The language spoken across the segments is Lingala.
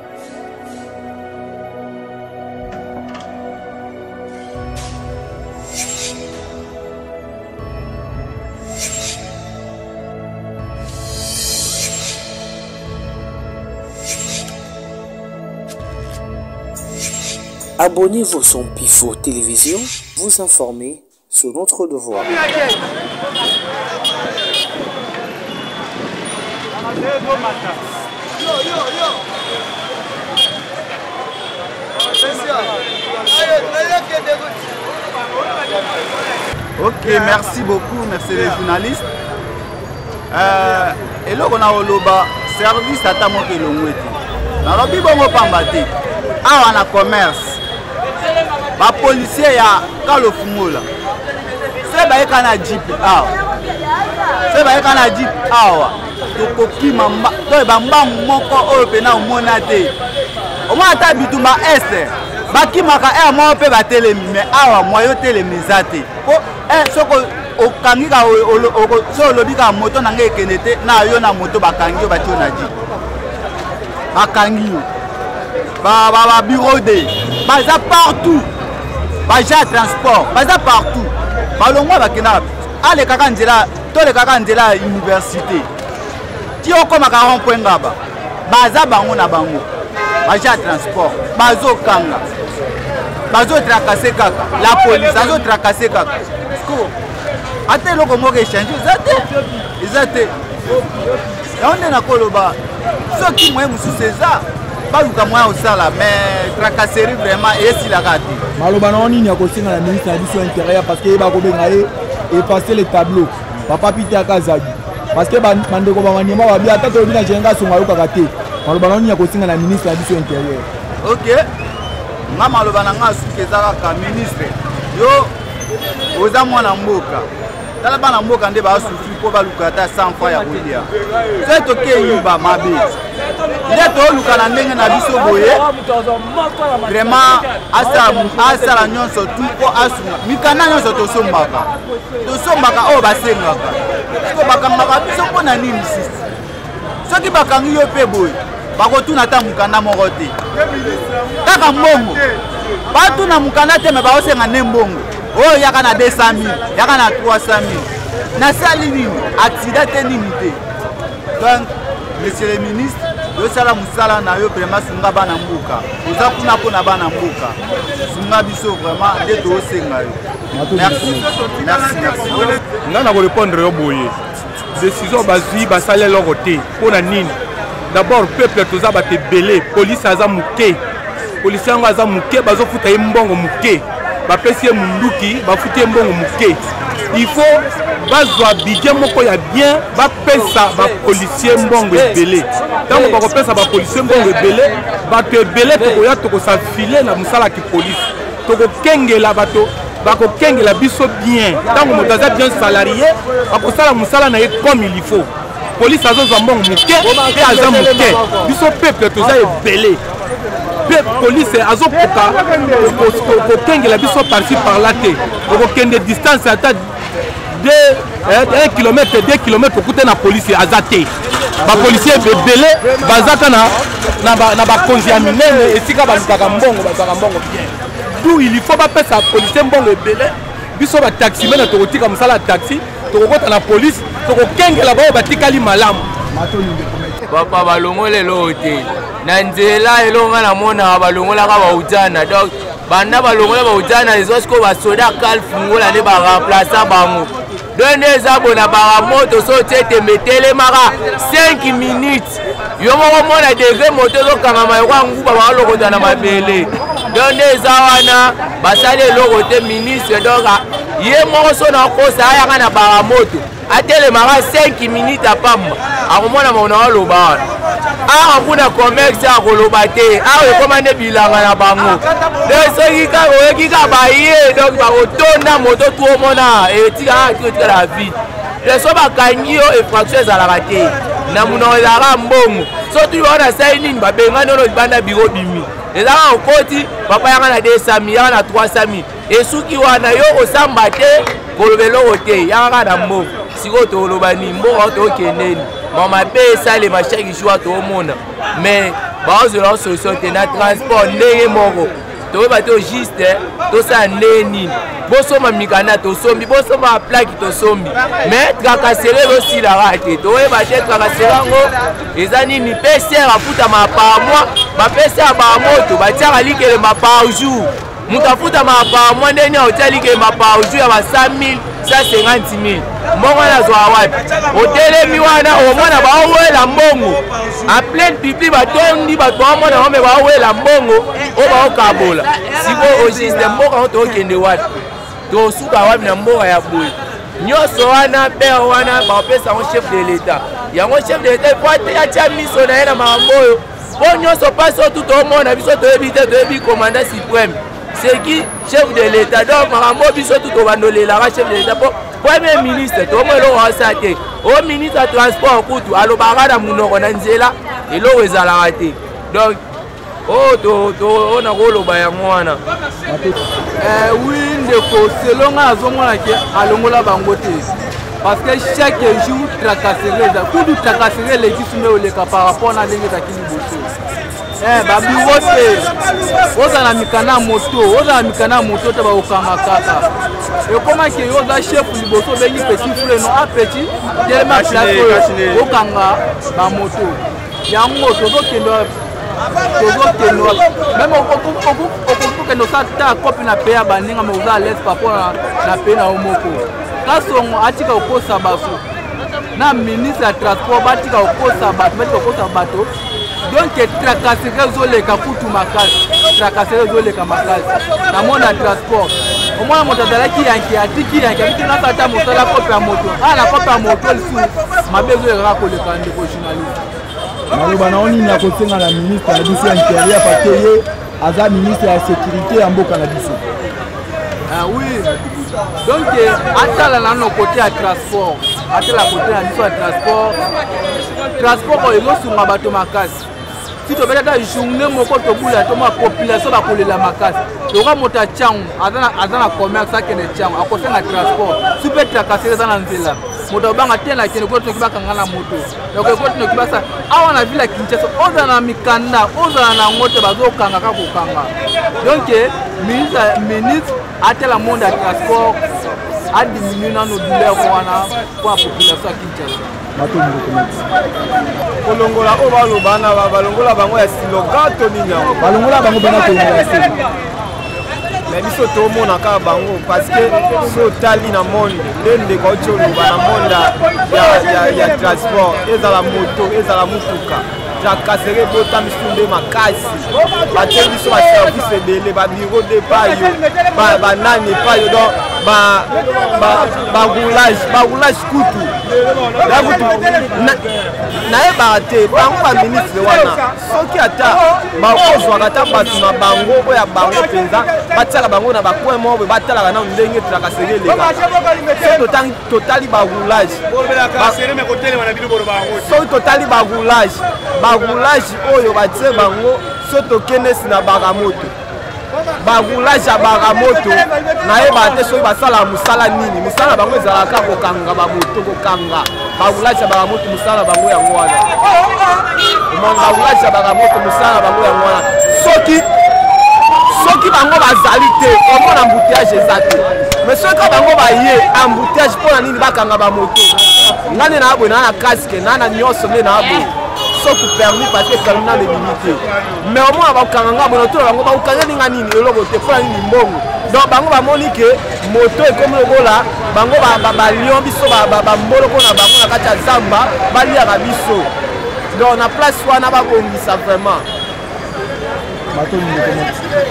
Abonnez-vous sur Pifo Télévision, vous informer sur notre devoir. Ok, merci beaucoup, merci les journalistes. Et là, on a le service à Tamoke Longweti. Alors, il faut pas ah, on a commerce. Les policiers ya kalo fungola. C'est ba kana jeep awa. C'est ba kana jeep awa. To koki mamba, to ba mbangu moko oyo pena omona te. O mwa ta bituma est. Ba kimaka mo pe ba telemi mais awa moyo telemi zate. Ko soko okangika so lobika moto na ngeke te na yo na moto bakangi ba tina jeep. Bakangi ba bureau de baza partout. Baja transport, baza partout. Balongwa bakena. Ale kaka nzela, to le kaka nzela université. Ti okoma ka rond-point ngaba. Baza bango na bango. Baja transport, bazo kanga. Bazo tracasser kaka. La police bazo tracasser kaka. Sko. Ate loko mo ke changer, izate. Ya onde na koloba. So ki moye musu César. Baluka moya osala mais tracasserie vraiment et si la gâte. Maloba na nini ya kosinga na ministre de l'Administration intérieure parce que ba ko benga effacer les tableaux. Papa Peter Kazadi. Parce que bandeko ba manyema ba bia tato bina jenga songa yoka kate. Maloba na nini ya kosinga na ministre de l'Administration intérieure. OK. Nga maloba na nga sukezaka ka ministre. Yo oza mwana mboka. Tala bana mboka nde ba souffrir ko baluka ta 100 fois ya kolia. C'est OK yuba mabe. Il est tout le canal na biso boye vraiment asala nyonso tout ko asuna mikana nyonso to sombaka o basengaka ko bakangaka biso pona nini sisi soki bakangi yo pe boye bakotuna ta mukanda moko te kaka mbongo batuna mukanda te me baosenga ne mbongo oyo yaka na 200 000 yaka na 300 000 na sali nini accident te nini te. Donc monsieur le ministre yo sala musala na yo vraiment sunga bana mbuka oza kuna pona bana mbuka sunga biso vraiment de to senga yo. Merci. Nana ko répondre yo boye décision bazui basale lo côté pona nini. D'abord peuple toza bate belé police aza muke police yango aza muke bazo futa mbongo muke ba pesi munduki ba futi mbongo muke. Il faut bazwa budget moko ya bien ba pesa ba policier mbongo ebele. Tango ba ko pesa ba policier mbongo ebele ba to ebele to ya to ko sa filer na musala ki police. To ko kengela bato ba ko kengela biso bien. Tango motaza bien salarié ba ko sala musala na ye comme il faut. Police azo za mbongo muke et aza muke. Biso peuple to za ebele. Police azo poka ko kengela biso par-ci par là te. Ko kende distance ata 1 km 2 km pour coûter la police azate. Ba policier belé bazaka na ba conjaminé et sika bazaka mbongo bien. D'où il faut pas passer à policier mbongo belé. Biso ba taxi mais na to kotika musala taxi, to kokota na police, to kokengela ba batikali malamu. Papa balongole lote. Na nzela elonga na mona balongola ka ba ujana. Donc banda balongola ba ujana les autres ko ba soda kal fungola ne ba remplacer bango. Donnez abona ba moto so tete metele mara 5 minutes. Yo mo mona degré moto zo kangama yo nguba ba lokota na mabele. Donnez awana basale lokote ministre donc ye mo so na kosa aya kana ba moto. Atele mara 5 minutes apamba. Akomona mona loba. Ah, kuna commerce à Rolobate. Ah, comment est bilanga na bango. De ce qui a baillé, donc ba otona moto tout mona et tika la vie. Les soba kanyo et fractures à la raté. Na muna la mbongo. Surtout on a saini ba benga no banda biro bimi. Et là on koti papa yanga na 200 000, na 300 000. Et suki wana yo osamba te kolobelo ote yanga na mbongo. Siko to lobani mbongo to keneni. Mama pesa les machins qui jouent au monde. Mais bazozela solution te na transport ndenge moko toyeba te juste tosala ndenge nini bosomba mikanda tosombi bosomba plaki tosombi mais trakasere ezosilaka te toyeba te trakasere yango eza nini PCR afutama par mois bapesa bamoto batiaka likelema par jour moto afutama par mois ndeni aotia likelema par jour ya ba 100 000 150 000 mbongo wana azwaka wapi otelemi wana omona baowela mbongo en pleine public batondi bato baomona ome baowela mbongo oyo baokabola siko ogiste mboka ngo tokende wapi tosuka wapi na mboka ya boye nyonso wana pere wana baopesa yango chef de l'état yango chef de l'état po atia miso na ye na makambo oyo mpo nyonso mpasi oyo tutomona biso toyebi te toyebi commandant suprême c'est qui chef de l'état donc makambo biso tu tobandolelaka chef de l'état po premier ministre tomo eloko asala te o ministre ya transport kutu alobaka na munoko na nzela eloko ezalaka te donc oyo nakoloba yango wana oui ndeko selonga azomona ke alongola bango te parce que chaque jour tracasserie eza kudu tracasserie elekisi nde oleka par rapport na ndenge ezaki liboso babiro te oza na mikanda ya moto te baokanga kaka ekomaki yo oza chef liboso obengi petit frère no apeti telema place oyo okanga bamoto yango tozokende même okokende osala ta kopi na pe ya baninga me oza alese papo na pe na yo moko kasongo atika kokosa baso na ministre ya transport batika kokosa bato donc tracasserie ezoleka kutu makasi tracasserie ezoleka makasi na monde ya transport omwana moto azalaki yanke atiki nasala ta mosala kope ya moto na kope ya moto lisu mabe ezolekaka koleka ndeko journaliste maloba na nini ya kosenga na ministre na biso ya intérieur parce que ye aza ministre ya sécurité ya mboka na biso oui donc atala nano côté ya transport atala côté na biso ya transport oyo ezosunga bato makasi si tobeta ta journée moko tobula toma population bakolela makasi toka moto ya tiango aza na commerce akende tiango akosenga transport super tracasserie eza na nzela moto obanga te na kende kotoki bakanga na moto donc ekotoki basa awa na ville ya Kinshasa ozala na mikanda ozala na yango te bazokanga kaka kokanga donc ministre atela monde ya transport adiminue nano douleur wana po ya population ya Kinshasa kolongola oyo balobana balongola bango ya siloga to nini yango balongola bango bana kolongola se mais biso tomona kaka bango parce que so otali na monde nde ndeko oti oloba na monde ya transport ezala moto ezala mutuka tracasserie ebotami biso nde makasi batie biso baservice ebele babiro de payo banani epayo donc baroulage kutu nayebaka te bango baministre wana soki ata bakozwaka ata bato na bango oyo ya bango mpenza batiaka bango na bacoin moko boye batalaka nano ndenge tracasserie eleka soki totali baroulage soki totali baroulage oyo batie bango so tokendesi na baramoto baroulage ya baramoto nayebaka te soki basalaka mosala nini mosala na bango ezalaka kokanga bamoto kokanga baroulage ya baramoto mosala na bango yango wana baroulage ya baramoto mosala na bango yango wana soki bango bazali te omona embouteillage eza te mais soki bango baye embouteillage mpona nini bakanga bamoto nga nde naaboye naa na casque naa na nyonso nde naaboye sauf permis parce que permis na limité mais au moins bakanga bono to bango bakanga ninga nini eloko te fona nini mbongo donc bango bamoni ke moto ekomi lokola bango balion biso bamboloko na bango na kati ya zamba baliaka biso donc na place wana babongisa vraiment bato ni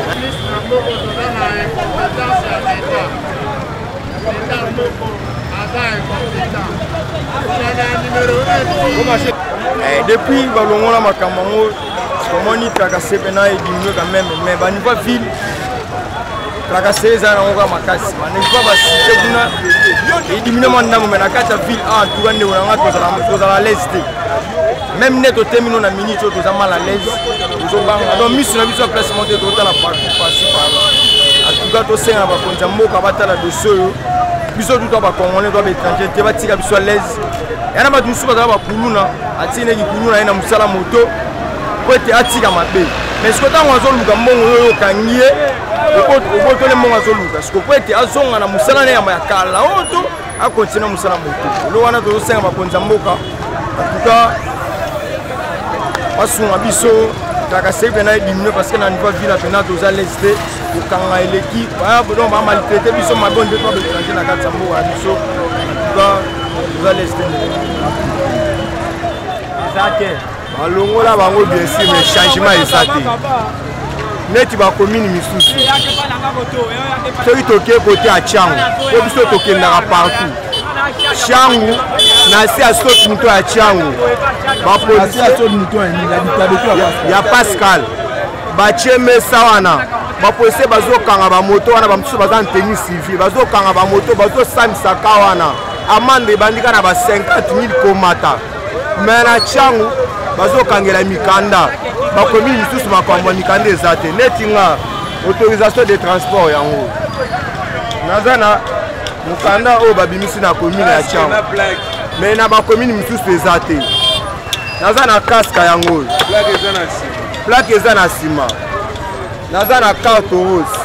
depuis balongola makambo yango tomoni tracasserie pena ediminue quand même mais baniveau ville tracasserie eza nango kaka makasi baniveau basite kuna ediminue mwa ndambo me na kati ya ville entoura ndeko nanga tozala lese te même nde totemino na minute oyo toza mal à l'aise tozobanga donc miso na biso ya place monte totala pasi pala en tout cas tosenga bakonzi ya mboka batala dossier oyo biso tuto bakongolais to baétranger te batika biso à l'aise yana bato mosusu bazala bakuluna atie neki kuluna ye na mosala moto po ete atika mabe mais siko ntango azoluka mbongo oyo okangi ye okotole mbongo azoluka siko po ete azonga na mosala ne yamba ya kala oyo to akontinue mosala motu elo wana tozosenga bakonzi ya mboka antuka basunga biso trakaseri mpena ediminue parce que na niveau ville mpena toza lese te kokanga eleki donc bamaltraite biso mabe nde to baétranger na kati ya mboka na biso antuka toza lese te eza te balongola bango bien sûr mais changement eza te neti bakomini misusu soki tokei kote ya Tchangu po biso tokendaka partout Tchangu na se ya soti moto ya Tchangu ya Pascal batie mesa wana bapolisier bazokanga bamoto wana bamosusu baza na tenue civile bazokanga bamoto bazosambisaka wana amande ebandika na ba 50 000 komata mais na Tchangu bazokangela mikanda bakomini misusu makambo ya mikanda eza te neti nga autorisation de transport yango naza na mokanda oyo babimisi na komine ya Tchangu mais na bakomini misusu eza te naza na kaska yango plaque eza na nsima naza na carte rose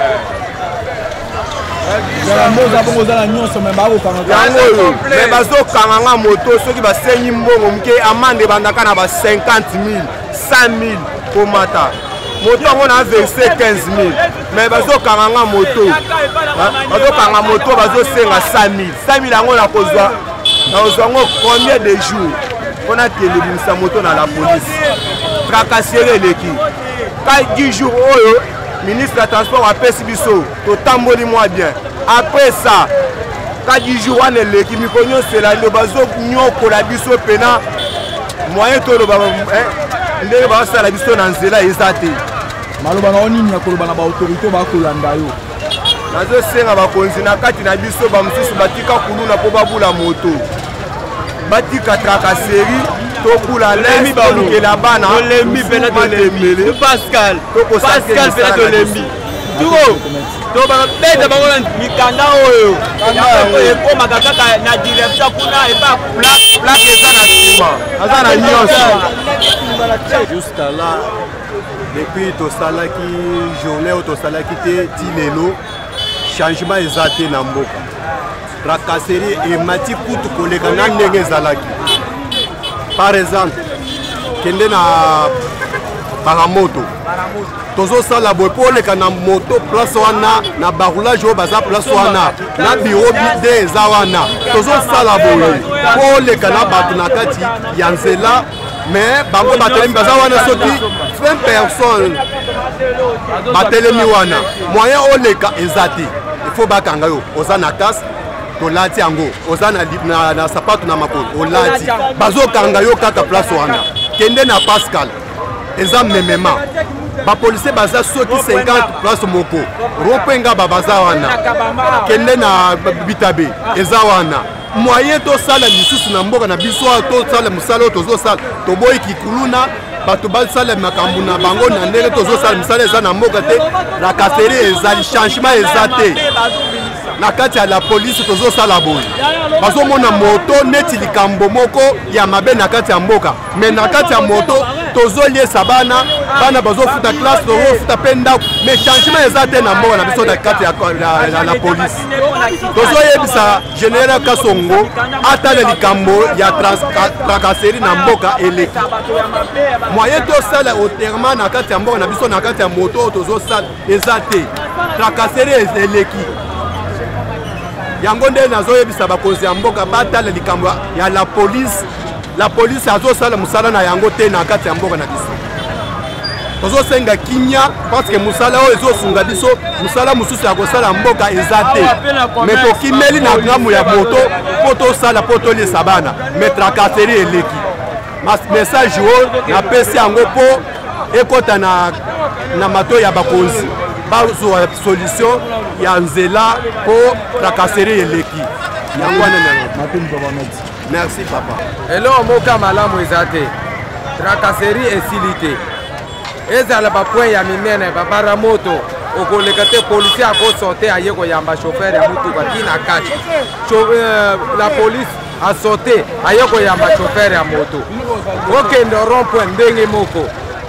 yango oyo me bazokanga nga moto soki basengi mbongo moke amande ebandaka na ba 50 000 100 000 komata moto yango na verse 15 000 me bazokanga nga moto bazokanga moto bazosenga 100 000 yango nakozwa ngo combien de jours mpona telebimisa moto na la police tracasserie eleki ka 10 jours oyo ministre ya transport apesi biso totamboli mwa bien après ça ka 10 jours wana eleki miko nyonso elando bazonyokola biso pena moyen toloba ndenge basala biso na nzela eza te maloba na nini ya koloba na baautorité bakolanda yo nazosenga bakonzi na kati na biso bamosusu batika kuluna mpo babula moto batika tracasserie tokula lembi balukela bana tolembi pena tolemele Pascal pena tolembi tuko tobabeta bango na mikanda oyo ekomaka kaka na direction kuna epa plaque eza na nsima aza na nyonso jusqu'à là depuis tosalaki journée oyo tosalaki te ti lelo changement eza te na mboka tracasserie emati kutu koleka na ndenge ezalaki par exemple kende na baramoto tozosala boye mpo oleka na moto place wana na baroulage oyo baza place wana na biro de eza wana tozosala boye mpo oleka na bato na kati ya nzela mais bango batelemi baza wana soki 20 personnes batelemi wana moyen oleka eza te ifo bakanga yo oza na kase tolati yango oza na sapato na makolo olati bazokanga yo kaka place wana kende na Pascal eza memema bapolisier baza soki 50 place moko ropenga babaza wana kende na Bitabe eza wana moyen tosala lisusu na mboka na biso tosala mosala oyo tozosala toboyi kikuluna bato basala makambo na bango na ndenge tozosala misala eza na mboka te tracasserie ezali changement eza te na kati ya la police tozosala boye bazomona moto neti likambo moko ya mabe na kati ya mboka mais na kati ya moto tozoliesa bana bazofuta classe tozofuta mpe ndako mais changement eza te na mboka na biso na kati ya la police tozoyebisa général Kasongo atala likambo ya tracasserie na mboka eleki moyen tosala autrement na kati ya mboka na biso na kati ya moto tozosala eza te tracasserie eleki yango nde nazoyebisa bakonzi ya mboka batala likambo ya la police azosala mosala na yango te na kati ya mboka na biso tozosenga kinya parce que mosala oyo ezosunga biso mosala mosusu ya kosala mboka eza te me tokimeli na ngambo ya moto mpo tosala mpo toliesa bana me tracasserie eleki message oyo napesi yango mpo ekota na mato ya bakonzi bazwa solution ya nzela mpo tracasserie eleki yango wana merci papa eloko moka malamu eza te tracasserie esili te ezala bapoint ya minene babara moto okoleka te policier akosorte aye koyamba chauffeur ya mutuka tina kati la police asorte aye koyamba chauffeur ya moto okende rond point ndenge moko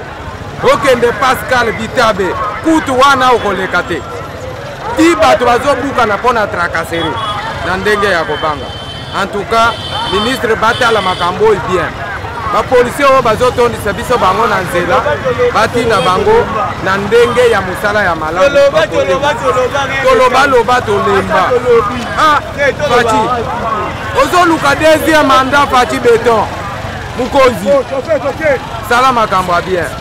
okende Pascal Bitabe kutu wana okoleka te ti bato bazobukana mpona tracasserie na ndenge ya kobanga. En tout cas ministre batala makambo oyo bien bapolisier oyo bazotondisa biso bango na nzela batina bango na ndenge ya mosala ya malamu tolobaloba tolemba. Faci ozoluka deuxième mandat Faci Beton Mukonzi sala makambo ya bien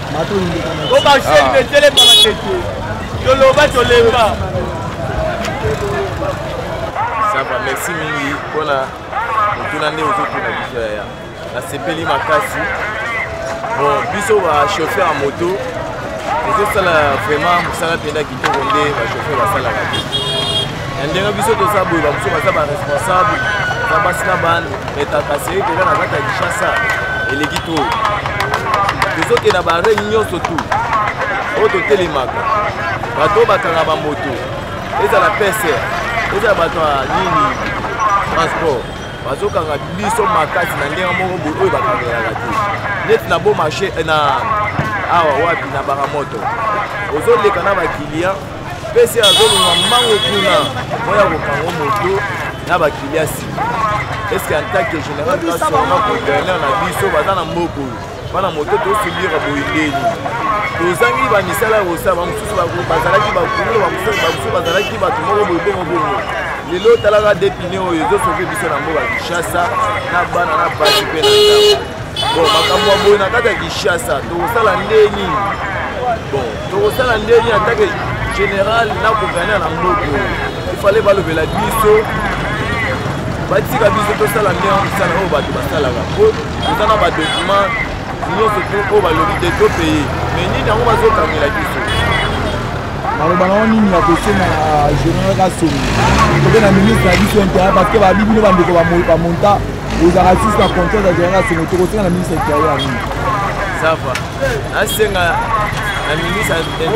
sava. Merci mingi mpona motuna nde ozotuna biso yaya nasepeli makasi. Bon biso bachauffeur ya moto ezosala vraiment mosala mpenza kitoko nde bachauffeur basalaka te na ndenge biso toza boye bamosusu baza baresponsable baza basi na bana metakaseri toza na kati ya Kinshasa eleki to tozokenda barei nyonso tu oyo totelemaka bato oyo bakanga bamoto ezala PCR ezala bato ya nini transport bazokanga biso makasi na ndenge moko boye oyo bakangelaka te neti na bo marché na awa wapi na baramoto ozoleka na bakiliya pesi azolunga mbango kuna moya kokanga moto na bakiliya nsima eske en tant que général kasona gouverneur na biso baza na mboka oyo bana moto tosubira boye ndeni tozangi bamisala ya kosala bamosusu bazalaki bakulu bamosusu bazalaki bato moko boye bongo lelo talaka depine oyo ezosoke biso na mboka Kinshasa na bana na basi mpe na ndako. Bon makambo ya boye na kati ya Kinshasa tokosala ndeni. Bon tokosala ndeni en tant que général na gouverneur na mboka ifale balobela biso batika biso tosala ndenge mosala oyo bato basalaka po toza na badocument nyonso to oyo balobi te topeye me nini yango bazokangela biso maloba na nini ya kosenga général Kasongo toke na ministre na biso intérieur parce que babibino bandeko bamonta ozalaka sisi na contrat ya général Kasongo tokosenga na ministre intérieur nini sava asenga na ministre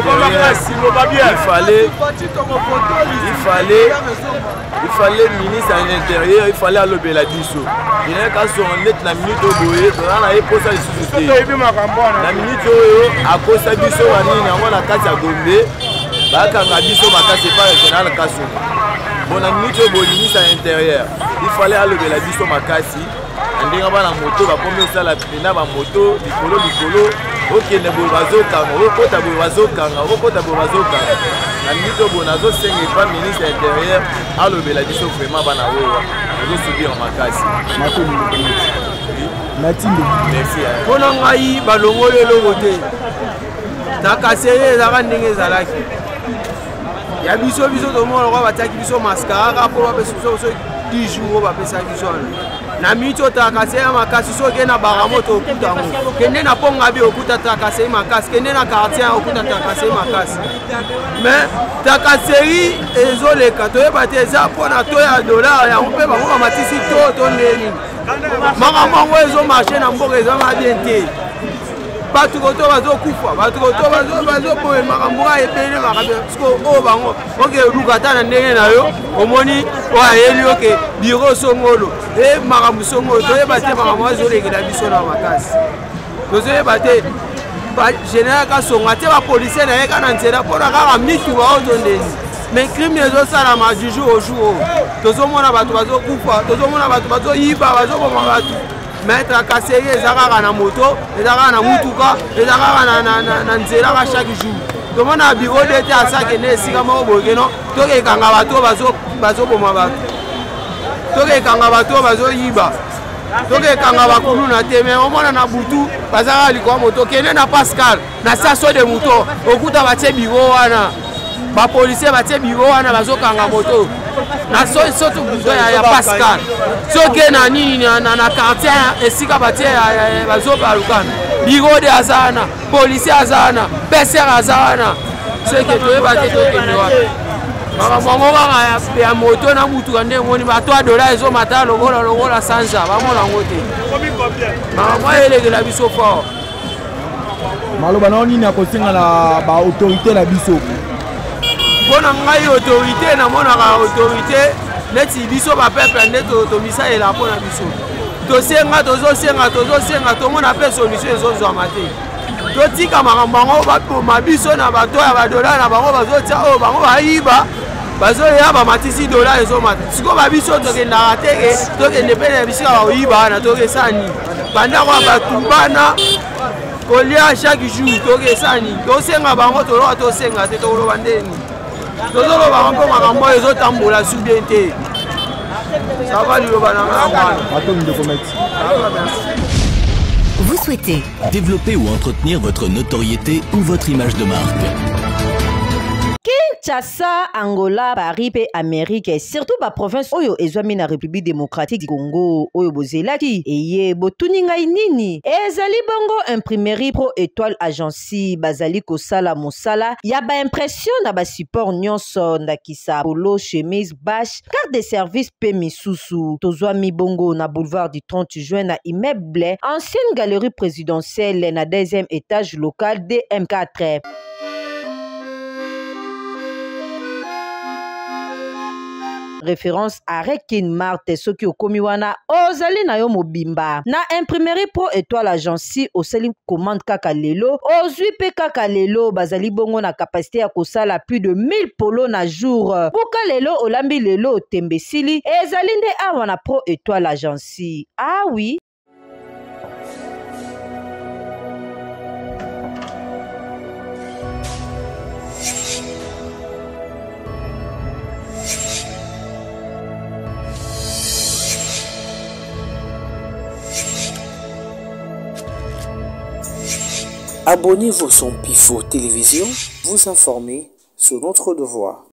il fallait ministre à l'intérieur, il fallait alobela biso. Il y a qu'à son net na minute oboye, on a éposé les sous-sociétés. La minute oyo à cause de biso wani na ngona kati ya Gombe, ba kanga biso makasi pas le général Kasongo. Bon la minute oboye ministre à l'intérieur, il fallait alobela biso makasi. Ndinga bana moto ba pombe sala pena ba moto likolo okende boye bazokanga okota boye bazokanga okota boye bazokanga na mito boye nazosenga pa ministre intérieur alobela biso vraiment bana wewa ozosubira makasi merci mpona ngai balongoli elongo te nakaseye ezaka ndenge ezalaki ya biso tomona kwa batiaki biso maskaraka mpo bapesa biso 10 jours oyo bapesaki biso wana na miniti oyo tracasserie makasi so okende na baramoto okuta yango kende na Pongabi okuta tracasserie makasi kende na quartier okuta tracasserie makasi mais tracasserie ezoleka toyeba te eza mpona to ya dollar yango mpe bango bamatisi to ndeni makambo yango ezomarche na mboka ezama bien te bato koto bazokufa bato koto bazoboye makambo nga ebele makambo parceke oyo bango oke oluka ata na ndenge na yo omoni oyayeli oke biro songolo e makambo songolo toyeba te makambo ezolekela biso na makasi tozoyeba te général Kasongo ate bapolisier na ye ka na nzela mpona kaka mituba oyo tondeni mais crime ezosalama du jour au jour tozomona bato bazokufa tozomona bato bazoyiba bazoboma bato mais tracasserie eza kaka na moto eza kaka na mutuka eza kaka na nzela ka chaque jour tomona biro dete asakende esika moko boyekeno tokekanga bato bazoboma bato tokekanga bato bazoyiba tokekanga bakuluna te mais omona na butu bazaka likwa moto kende na Pascal na station de moto okuta batie biro wana bapolisier batie biro wana bazokanga moto na soto buto ya Pascal soke na nini na quartier esika batie bazobalukana biro de azana policier azana PCR azana soke toyeba te tokende wapi makambo kaka ya moto na mutuka nde moni bato ya dola ezomata longola sanza bamona yango te makambo elekela biso fort maloba na nini akosenga na baautorité na biso mpona ngai autorité namonaka autorité neti biso bapeuple nde tomisalela mpona biso tozosenga tomona mpe solution ezozwama te totika makambo yango bapoma biso na bato ya badola na bango bazotia oyo bango bayiba bazoya bamatisi dola ezomata sikoyo babiso tokendaka teke tokende mpe na bisika baoyiba wana tokesani bandako ya bato bana kolia chaque jour tokesani tosenga bango toloka tosenga te tokoloba ndeni tozoloba bango mpo makambo oyo ezotambola su bien te sava liloba na ngamwana. Vous souhaitez développer ou entretenir votre notoriété ou votre image de marque. Kinshasa, Angola, Paris et Amérique, surtout la province Oyo ezwami na République démocratique du Congo, Oyo bozelaki, eye botuninga nini. Ezali bongo imprimerie Pro Étoile Agency, bazali kosala mosala, ya ba impression na ba support nyonso ndakisa polo, chemise, bash, carte de service pe misusu. Tozwami bongo na boulevard du 30 juin na immeuble, ancienne galerie présidentielle na 2e étage local DM4. Référence à Rekin Marte soki okomi wana ozali na yo mobimba na imprimerie Pro Étoile Agency osali commande kaka lelo ozwi pe kaka lelo bazali bongo na capacité ya kosala plus de 1000 polo na jour buka lelo olambi lelo tembesili ezali nde awa na Pro Étoile Agency. Ah oui. Abonnez-vous sur Pifo Télévision, vous informer sur notre devoir.